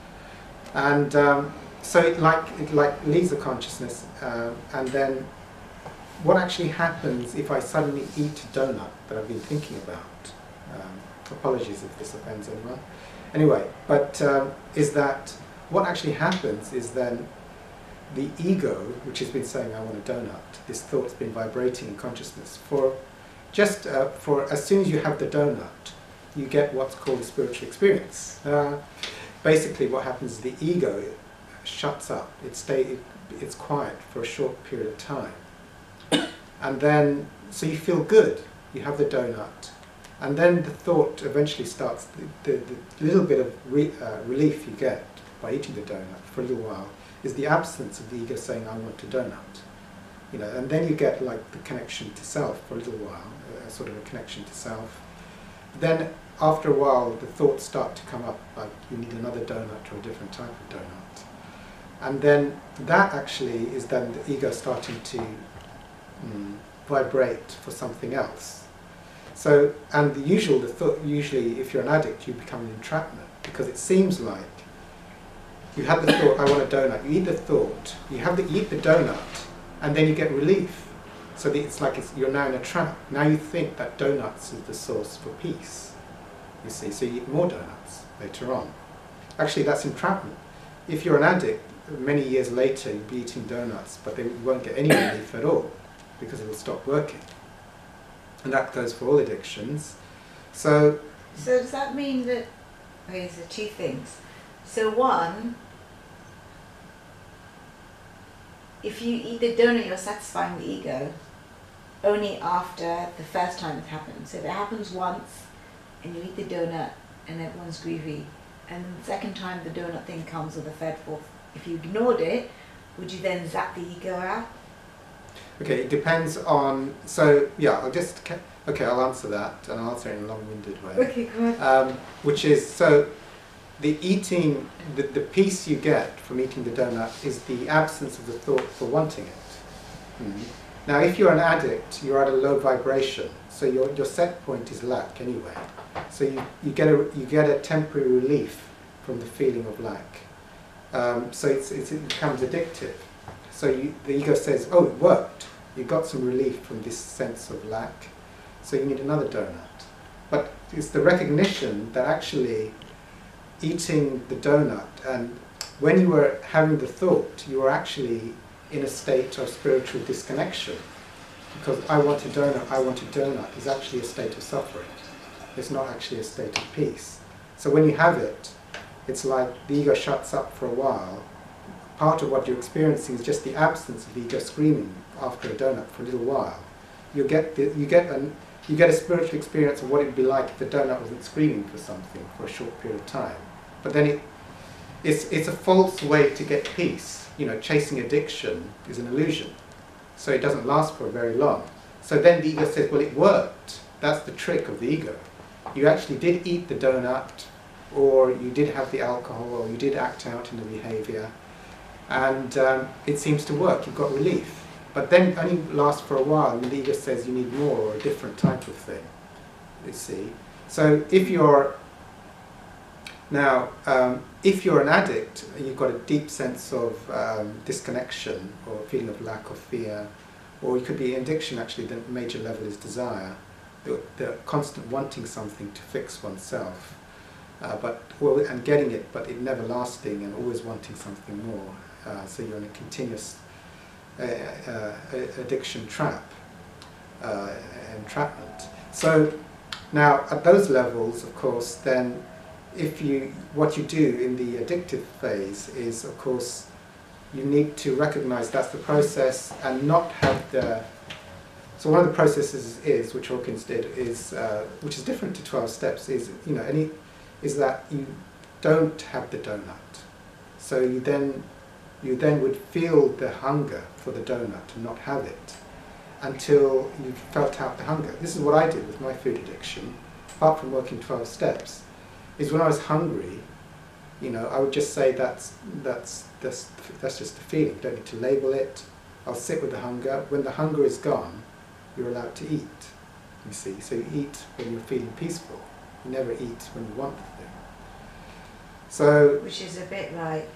And um, so it like, it like leaves the consciousness, uh, and then what actually happens if I suddenly eat a donut that I've been thinking about? Um, apologies if this offends anyone. Anyway, but um, is that what actually happens is then the ego, which has been saying, I want a donut, this thought's been vibrating in consciousness for just uh, for as soon as you have the donut, you get what's called a spiritual experience. Uh, basically what happens is the ego shuts up, it stay, it, it's quiet for a short period of time. And then, so you feel good, you have the donut, and then the thought eventually starts, the, the, the little bit of re, uh, relief you get by eating the donut for a little while is the absence of the ego saying, I want a donut. You know, and then you get like the connection to self for a little while, a sort of a connection to self. Then after a while the thoughts start to come up, like you need another donut or a different type of donut. And then that actually is then the ego starting to mm, vibrate for something else. So, and the usual, the thought, usually if you're an addict you become an entrapment, because it seems like you have the thought, I want a donut, you eat the thought, you have the, you eat the donut, and then you get relief. So that it's like it's, you're now in a trap. Now you think that donuts is the source for peace. You see, so you eat more donuts later on. Actually, that's entrapment. If you're an addict, many years later you'll be eating donuts, but they won't get any relief at all because it will stop working. And that goes for all addictions. So, so does that mean that? Okay, so two things. So one, if you eat the donut, you're satisfying the ego only after the first time it happens. So if it happens once and you eat the donut and everyone's groovy, and the second time the donut thing comes, or the third, fourth, if you ignored it, would you then zap the ego out? okay, it depends on, so yeah, I'll just, okay, I'll answer that, and I'll answer it in a long-winded way. Okay, go ahead. Um, which is, so the eating, the, the peace you get from eating the donut is the absence of the thought for wanting it. Mm-hmm. Now, if you're an addict, you're at a low vibration, so your, your set point is lack anyway. So you, you, get a, you get a temporary relief from the feeling of lack. Um, so it's, it's, it becomes addictive. So you, the ego says, oh, it worked. You got some relief from this sense of lack, so you need another donut. But it's the recognition that actually eating the donut, and when you were having the thought, you were actually in a state of spiritual disconnection. Because I want a donut, I want a donut is actually a state of suffering. It's not actually a state of peace. So when you have it, it's like the ego shuts up for a while. Part of what you're experiencing is just the absence of the ego screaming after a donut for a little while, you get the, you get an you get a spiritual experience of what it'd be like if the donut wasn't screaming for something for a short period of time. But then it it's it's a false way to get peace. You know, chasing addiction is an illusion, so it doesn't last for very long. So then the ego says, well, it worked. That's the trick of the ego. You actually did eat the donut, or you did have the alcohol, or you did act out in the behavior, and um, it seems to work. You've got relief. But then it only lasts for a while, and the ego says you need more, or a different type of thing, you see. So if you're, now, um, if you're an addict, you've got a deep sense of um, disconnection, or a feeling of lack or fear, or it could be addiction actually, the major level is desire, the, the constant wanting something to fix oneself, uh, but well, and getting it, but it never lasting, and always wanting something more. Uh, so you're in a continuous uh, uh, addiction trap, uh, entrapment. So now at those levels, of course, then if you, what you do in the addictive phase is, of course, you need to recognize that's the process and not have the, so one of the processes is, which Hawkins did, is, uh, which is different to twelve steps, is, you know, any, is that you don't have the donut. So you then, you then would feel the hunger for the donut and not have it until you felt out the hunger. This is what I did with my food addiction, apart from working twelve steps, is when I was hungry, you know, I would just say that's, that's, that's, that's just a feeling. You don't need to label it. I'll sit with the hunger. When the hunger is gone, you're allowed to eat, you see. So you eat when you're feeling peaceful. You never eat when you want the thing. So, which is a bit like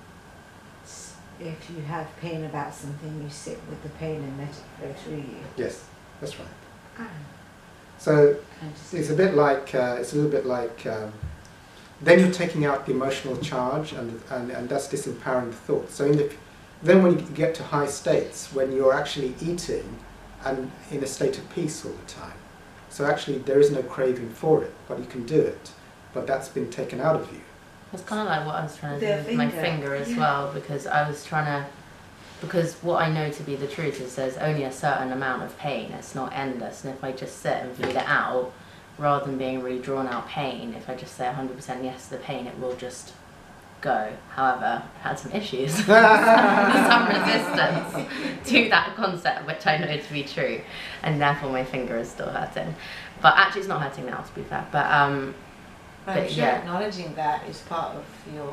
if you have pain about something, you sit with the pain and let it flow through you. yes, that's right. Ah. So it's a bit like, uh, it's a little bit like, um, then you're taking out the emotional charge, and, and, and that's disempowering the thought. So in the, then when you get to high states, when you're actually eating and in a state of peace all the time, so actually there is no craving for it, but you can do it, but that's been taken out of you. It's kind of like what I was trying to The do with my finger. finger as Yeah. well, because I was trying to, because what I know to be the truth is there's only a certain amount of pain, it's not endless, and if I just sit and feel it out, rather than being really drawn out pain, if I just say one hundred percent yes to the pain, it will just go. However, I had some issues, some resistance to that concept, which I know to be true, and therefore my finger is still hurting. But actually it's not hurting now, to be fair, but um, But, But I'm sure yeah. acknowledging that is part of your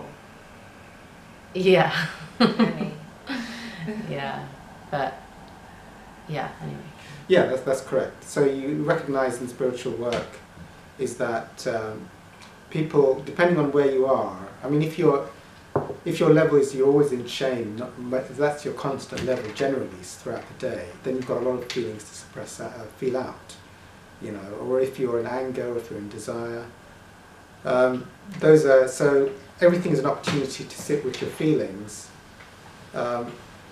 yeah. journey. Yeah, but yeah, anyway. Yeah, that's, that's correct. So you recognize in spiritual work is that um, people, depending on where you are, I mean, if you're, if your level is you're always in shame, not, but that's your constant level generally throughout the day, then you've got a lot of feelings to suppress, uh, feel out, you know. Or if you're in anger, or if you're in desire, um, those are, so everything is an opportunity to sit with your feelings. Um,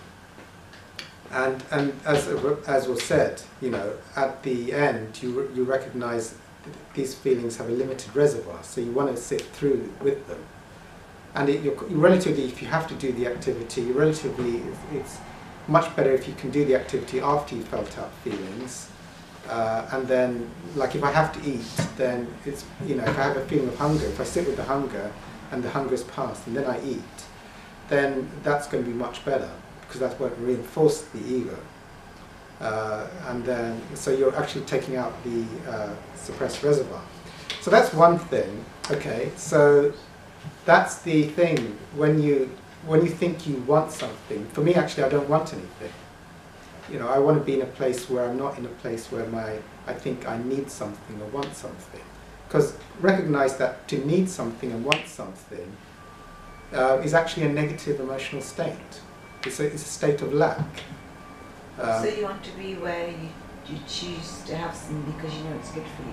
And, and as, as was said, you know, at the end you, re you recognize that these feelings have a limited reservoir, so you want to sit through with them. And it, you're, you're relatively, if you have to do the activity, you're relatively, it's much better if you can do the activity after you've felt out feelings. Uh, and then, like if I have to eat, then it's, you know, if I have a feeling of hunger, if I sit with the hunger and the hunger is past and then I eat, then that's going to be much better, because that's what reinforces the ego. Uh, and then, so you're actually taking out the uh, suppressed reservoir. So that's one thing, okay, so that's the thing, when you, when you think you want something, for me actually I don't want anything. You know, I want to be in a place where I'm not in a place where my, I think I need something or want something. Because recognize that to need something and want something uh, is actually a negative emotional state. It's a, it's a state of lack. Um, So you want to be where you, you choose to have something because you know it's good for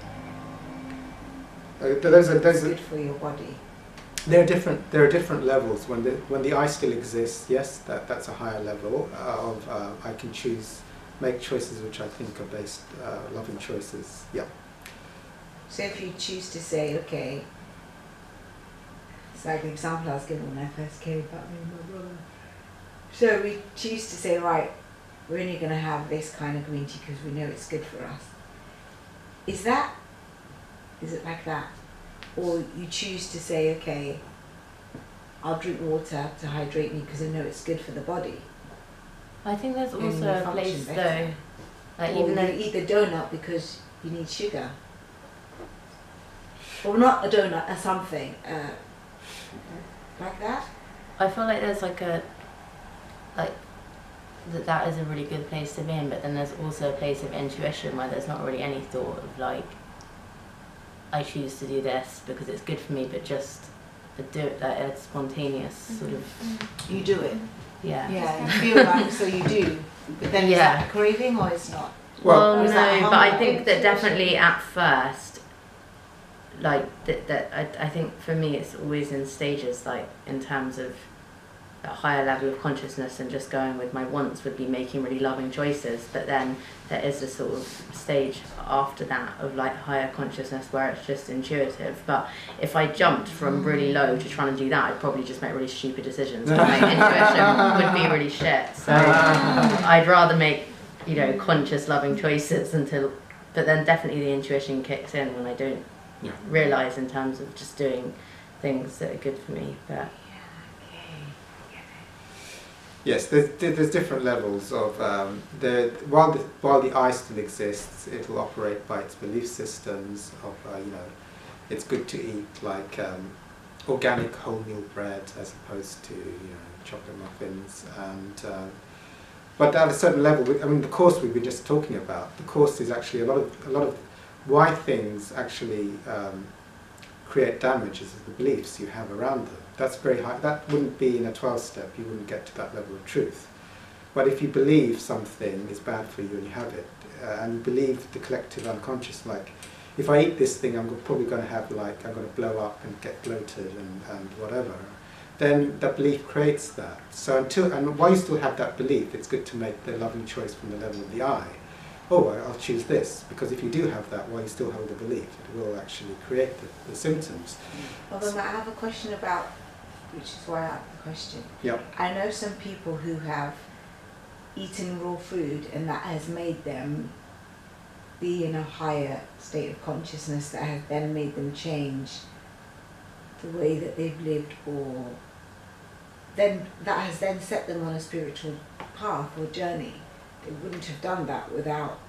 you. uh, those are, those It's are, good for your body. there are different. There are different levels. When the when the I still exists, yes, that that's a higher level uh, of uh, I can choose, make choices which I think are based uh, loving choices. Yeah. So if you choose to say, okay, it's like the example I was given when I first came about me and my brother. So we choose to say, right, we're only going to have this kind of green tea because we know it's good for us. Is that, is it like that? Or you choose to say, okay, I'll drink water to hydrate me because I know it's good for the body. I think there's And also you a function place better. though, like Or even you though eat the donut because you need sugar. Or not a donut, a something. Uh, like that? I feel like there's like a, like, that that is a really good place to be in, but then there's also a place of intuition where there's not really any thought of like, I choose to do this because it's good for me, but just a do it, that it's spontaneous sort of, You do it. yeah. Yeah, you feel like so you do. But then is Yeah. that a craving or it's not? Well, Or no, is that but I hunger? think that definitely at first, like that, that I, I think for me it's always in stages, like in terms of a higher level of consciousness, and just going with my wants would be making really loving choices, but then there is a sort of stage after that of like higher consciousness where it's just intuitive. But if I jumped from really low to trying to do that, I'd probably just make really stupid decisions, and my intuition would be really shit. So I'd rather make, you know, conscious loving choices until, but then definitely the intuition kicks in when I don't Yeah. realise in terms of just doing things that are good for me. But Yes, there's, there's different levels of um, the while the while the I still exists, it'll operate by its belief systems of uh, you know, it's good to eat like um, organic wholemeal bread as opposed to, you know, chocolate muffins, and uh, but at a certain level, I mean, the course we were just talking about, the course is actually a lot of a lot of why things actually um, create damage is the beliefs you have around them. That's very high. That wouldn't be in a twelve step. You wouldn't get to that level of truth. But if you believe something is bad for you and you have it, uh, and you believe the collective unconscious, like, if I eat this thing, I'm probably going to have, like, I'm going to blow up and get bloated and, and whatever, then that belief creates that. So until, and while you still have that belief, it's good to make the loving choice from the level of the I. Oh, I'll choose this, because if you do have that while you still hold the belief, it will actually create the, the symptoms. Although I have a question about, which is why I asked the question. Yep. I know some people who have eaten raw food and that has made them be in a higher state of consciousness that has then made them change the way that they've lived, or then that has then set them on a spiritual path or journey. They wouldn't have done that without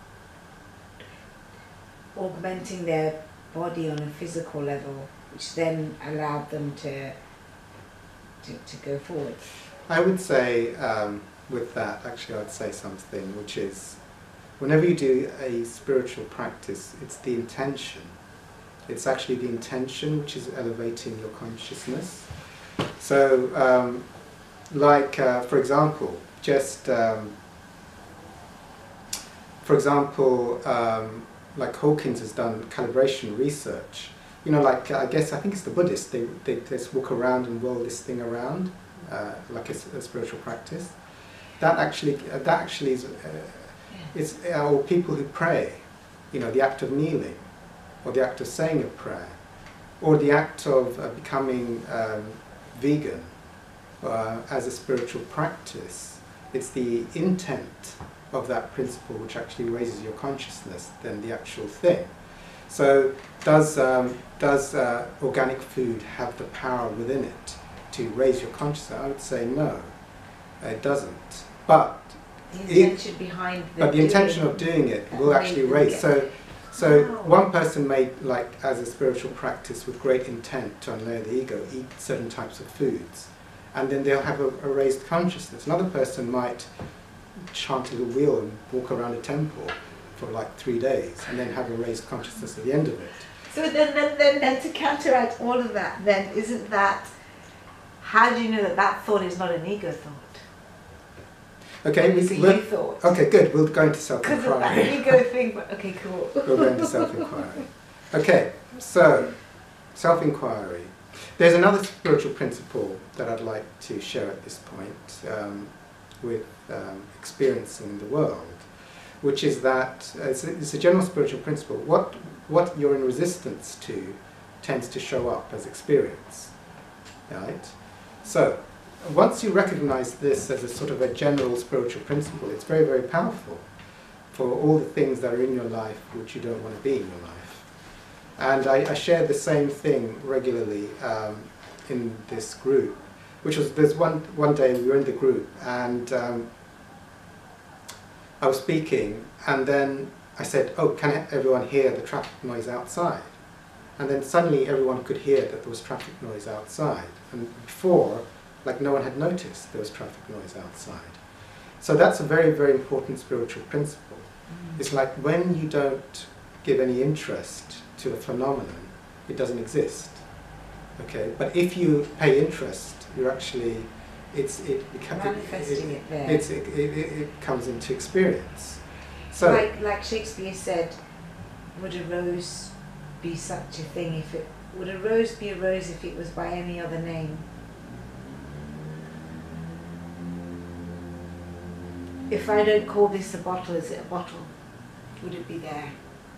augmenting their body on a physical level, which then allowed them to to, to go forward. I would say um, with that, actually I'd say something which is, whenever you do a spiritual practice, it's the intention. It's actually the intention which is elevating your consciousness. So, um, like, uh, for example, just, um, for example, um, like Hawkins has done calibration research. You know, like, I guess, I think it's the Buddhists, they, they, they just walk around and whirl this thing around, uh, like a, a spiritual practice. That actually, uh, that actually is, uh, it's, uh, or people who pray, you know, the act of kneeling, or the act of saying a prayer, or the act of uh, becoming um, vegan uh, as a spiritual practice. It's the intent of that principle which actually raises your consciousness than the actual thing. So does, um, does uh, organic food have the power within it to raise your consciousness? I would say no, it doesn't. But The intention it, behind the But the intention doing of doing it will actually raise. So, so wow. One person may, like, as a spiritual practice with great intent to unlayer the ego, eat certain types of foods, and then they'll have a, a raised consciousness. Another person might chant a little wheel and walk around a temple for like three days and then have a raised consciousness at the end of it. So then, then, then, then to counteract all of that, then isn't that, how do you know that that thought is not an ego thought? Okay, we, it's a we'll, you thought. Okay, good. We'll go into self-inquiry. Because of that ego thing, but okay, cool. We'll go into self-inquiry. Okay, so self-inquiry. There's another spiritual principle that I'd like to share at this point um, with um, experiencing the world, which is that uh, it's, a, it's a general spiritual principle. What what you're in resistance to tends to show up as experience, right? So, once you recognize this as a sort of a general spiritual principle, it's very, very powerful for all the things that are in your life which you don't want to be in your life. And I, I share the same thing regularly um, in this group, which was, there's one, one day we were in the group and um, I was speaking, and then I said, oh, can everyone hear the traffic noise outside? And then suddenly everyone could hear that there was traffic noise outside. And before, like no one had noticed there was traffic noise outside. So that's a very, very important spiritual principle. Mm. It's like when you don't give any interest to a phenomenon, it doesn't exist. Okay, but if you pay interest, you're actually, it's it becomes manifesting it, it there. It's, it, it, it comes into experience. So, like like Shakespeare said, would a rose be such a thing if it would a rose be a rose if it was by any other name? If I don't call this a bottle, is it a bottle? Would it be there?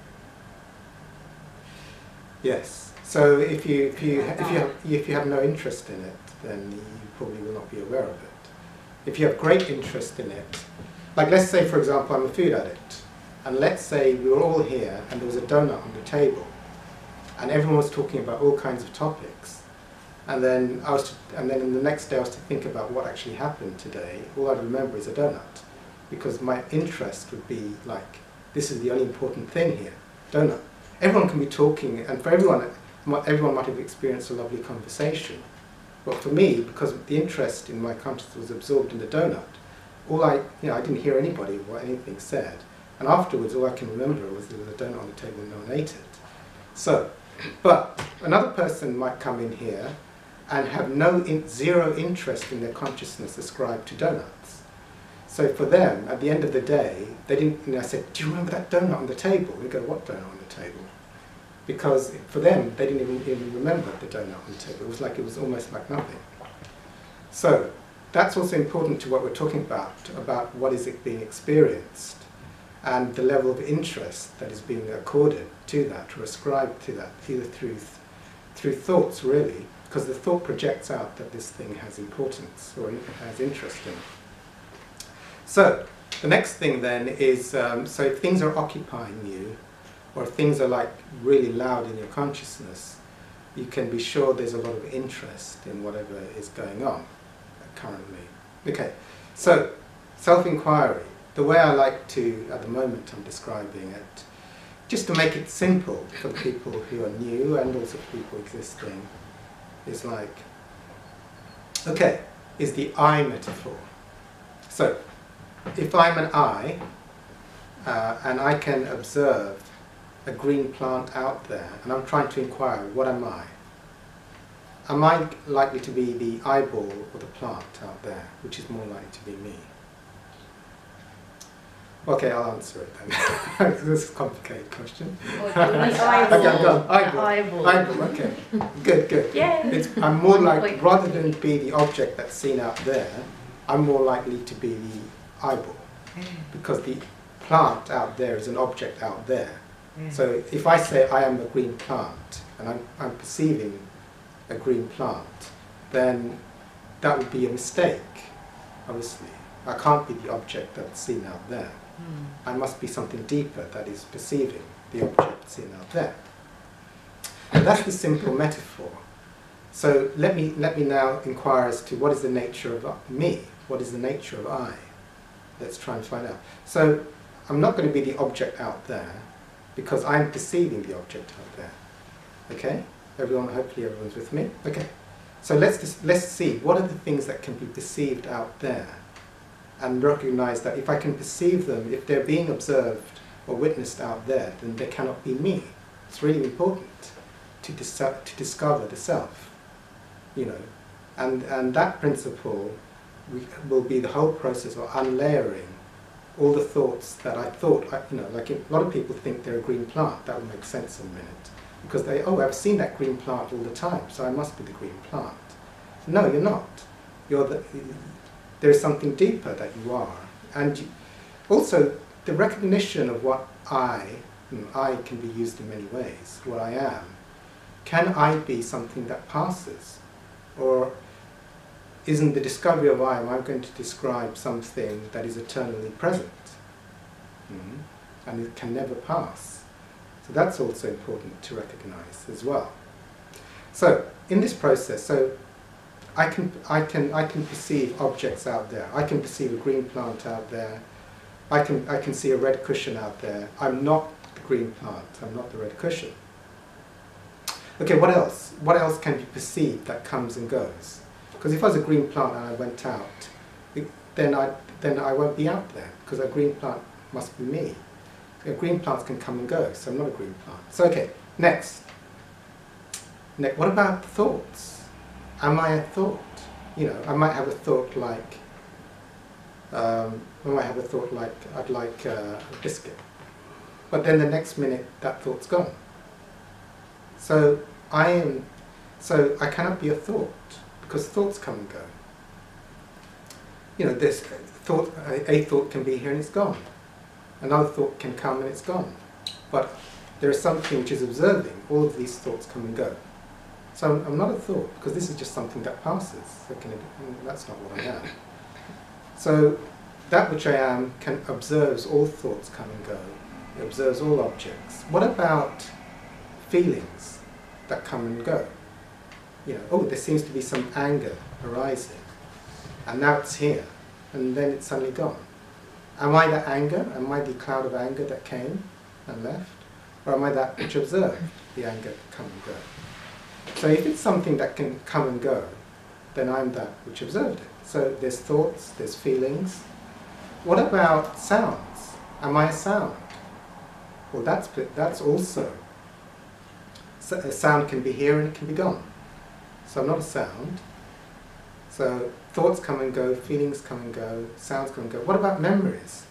yes. So if you if you if you have, if you have no interest in it, then you probably will not be aware of it. If you have great interest in it, like let's say for example I'm a food addict, and let's say we were all here and there was a donut on the table, and everyone was talking about all kinds of topics, and then I was to, and then the next day I was to think about what actually happened today. All I'd remember is a donut, because my interest would be like, this is the only important thing here, donut. Everyone can be talking, and for everyone, everyone might have experienced a lovely conversation. But for me, because the interest in my consciousness was absorbed in the donut, all I, you know, I didn't hear anybody or anything said. And afterwards, all I can remember was there was a donut on the table and no one ate it. So, but another person might come in here and have no, in, zero interest in their consciousness ascribed to donuts. So for them, at the end of the day, they didn't, you know, I said, do you remember that donut on the table? We go, what donut on the table? Because for them, they didn't even, even remember the donut on the table. It was like, it was almost like nothing. So that's also important to what we're talking about, about what is it being experienced, and the level of interest that is being accorded to that, or ascribed to that, either through, th through thoughts really, because the thought projects out that this thing has importance, or has interest in it. So, the next thing then is, um, so if things are occupying you, or if things are like really loud in your consciousness, you can be sure there's a lot of interest in whatever is going on currently. Okay, so self-inquiry, the way I like to, at the moment I'm describing it, just to make it simple for the people who are new and also for people existing, is like, okay, is the I metaphor. So, if I'm an I, uh, and I can observe a green plant out there, and I'm trying to inquire, what am I? Am I likely to be the eyeball or the plant out there, which is more likely to be me? Okay, I'll answer it then. This is a complicated question. Okay, Eyeball. go on. Eyeball. Eyeball. Eyeball, okay. Good, good. Yeah. It's, I'm more One like, point. rather than be the object that's seen out there, I'm more likely to be the eyeball. Because the plant out there is an object out there. Yeah. So if I say I am a green plant, and I'm, I'm perceiving a green plant, then that would be a mistake, obviously. I can't be the object that's seen out there. Mm. I must be something deeper that is perceiving the object seen out there. And that's the simple metaphor. So let me, let me now inquire as to what is the nature of me? What is the nature of I? Let's try and find out. So I'm not going to be the object out there, because I'm perceiving the object out there. Okay? Everyone, hopefully everyone's with me? Okay. So let's, just, let's see, what are the things that can be perceived out there? And recognize that if I can perceive them, if they're being observed or witnessed out there, then they cannot be me. It's really important to, dis to discover the self, you know. And, and that principle we, will be the whole process of unlayering all the thoughts that I thought, I, you know, like a lot of people think they're a green plant. That will make sense in a minute. Because they, oh, I've seen that green plant all the time, so I must be the green plant. No, you're not. You're the, there's something deeper that you are. And you, also, the recognition of what I, and I can be used in many ways, what I am. Can I be something that passes? Or isn't the discovery of I am I'm going to describe something that is eternally present. Mm. And it can never pass. So that's also important to recognize as well. So in this process, so I can, I can, I can perceive objects out there. I can perceive a green plant out there. I can, I can see a red cushion out there. I'm not the green plant. I'm not the red cushion. Okay, what else? What else can be perceived that comes and goes? Because if I was a green plant and I went out, it, then, I, then I won't be out there, because a green plant must be me. A green plants can come and go, so I'm not a green plant. So okay, next. Ne- what about thoughts? Am I a thought? You know, I might have a thought like, um, I might have a thought like, I'd like uh, a biscuit. But then the next minute, that thought's gone. So I am, so I cannot be a thought, because thoughts come and go. You know, this thought, a, a thought can be here and it's gone. Another thought can come and it's gone. But there is something which is observing all of these thoughts come and go. So I'm, I'm not a thought, because this is just something that passes. So can it, that's not what I am. So that which I am can observes all thoughts come and go. It observes all objects. What about feelings that come and go? You know, oh, there seems to be some anger arising, and now it's here, and then it's suddenly gone. Am I that anger? Am I the cloud of anger that came and left? Or am I that which observed the anger come and go? So if it's something that can come and go, then I'm that which observed it. So there's thoughts, there's feelings. What about sounds? Am I a sound? Well, that's, that's also, so a sound can be here and it can be gone. So I'm not a sound. So thoughts come and go, feelings come and go, sounds come and go. What about memories?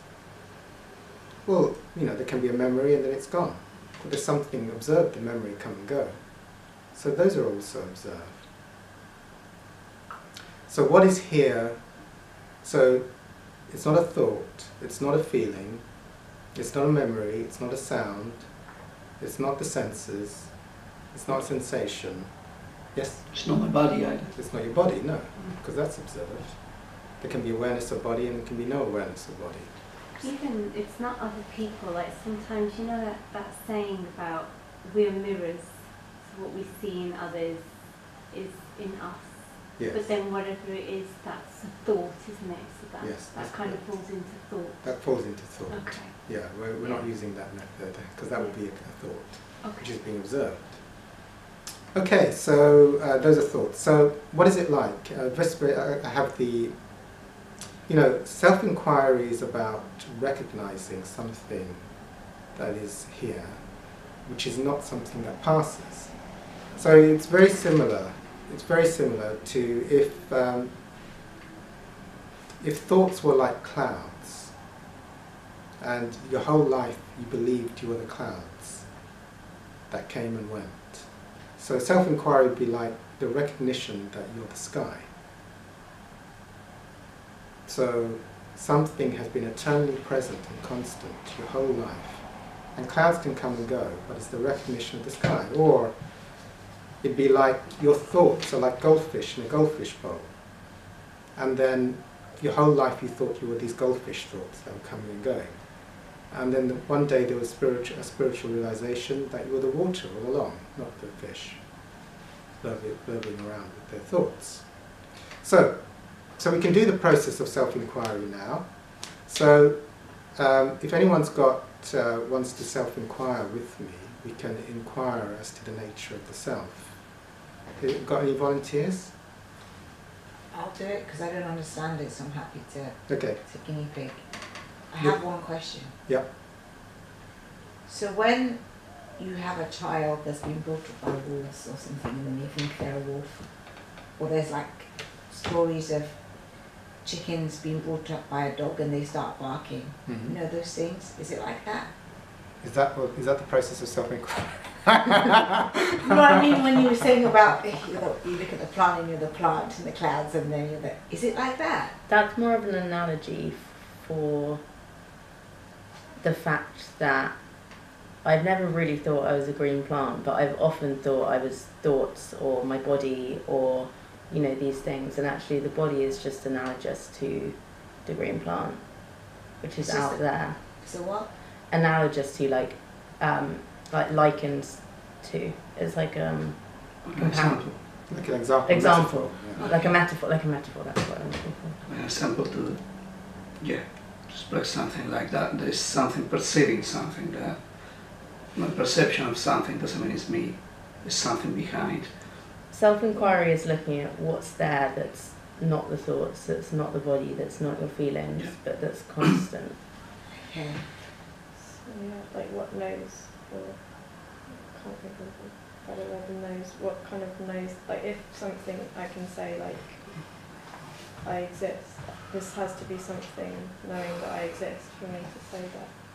Well, you know, there can be a memory and then it's gone. But there's something observed, the memory come and go. So those are also observed. So what is here? So it's not a thought, it's not a feeling, it's not a memory, it's not a sound, it's not the senses, it's not a sensation. Yes? It's not my body either. It's not your body, no, because that's observed. There can be awareness of body and there can be no awareness of body. Even it's not other people, like sometimes, you know that, that saying about we're mirrors, so what we see in others is in us. Yes. But then whatever it is, that's a thought, isn't it? So that, Yes, that that's kind of correct. falls into thought. That falls into thought. Okay. Yeah, we're, we're not Yeah. using that method because that would be a, a thought, which Okay. is being observed. Okay, so uh, those are thoughts. So what is it like? Uh, Vesper, I I have the, you know, self-inquiry is about recognizing something that is here, which is not something that passes. So it's very similar. It's very similar to if um, if thoughts were like clouds, and your whole life you believed you were the clouds that came and went. So self-inquiry would be like the recognition that you're the sky. So something has been eternally present and constant your whole life. And clouds can come and go, but it's the recognition of the sky. Or it'd be like your thoughts are like goldfish in a goldfish bowl. And then your whole life you thought you were these goldfish thoughts that were coming and going. And then the, one day there was spiritual, a spiritual realization that you were the water all along, not the fish, burbling around with their thoughts. So, so we can do the process of self-inquiry now. So um, if anyone's got, uh, wants to self-inquire with me, we can inquire as to the nature of the self. Got any volunteers? I'll do it because I don't understand it, so I'm happy to, Okay. to guinea pig. I Yeah. have one question. Yeah. So when you have a child that's been brought up by wolves or something and then you think they're a wolf, or there's like stories of chickens being brought up by a dog and they start barking, Mm-hmm. you know those things? Is it like that? Is that what, is that the process of self-inquiry? You know what I mean when you were saying about you, know, you look at the plant and you're the plant and the clouds and then you're the, is it like that? That's more of an analogy for the fact that I've never really thought I was a green plant, but I've often thought I was thoughts or my body or you know, these things, and actually the body is just analogous to the green plant, which is It's just out a- there. So what? Analogous to like, um, like lichens to. It's like um, An example, Like an example. Example. metaphor, like a metaphor, like a metaphor. That's what I'm looking for. an example to, yeah, express something like that. There's something perceiving something that my perception of something doesn't mean it's me. There's something behind. Self-inquiry is looking at what's there that's not the thoughts, that's not the body, that's not your feelings, Yeah. but that's constant. Okay. So, yeah, like what knows, or I can't think of a better word than knows. What kind of knows? Like if something I can say like I exist, this has to be something knowing that I exist for me to say that.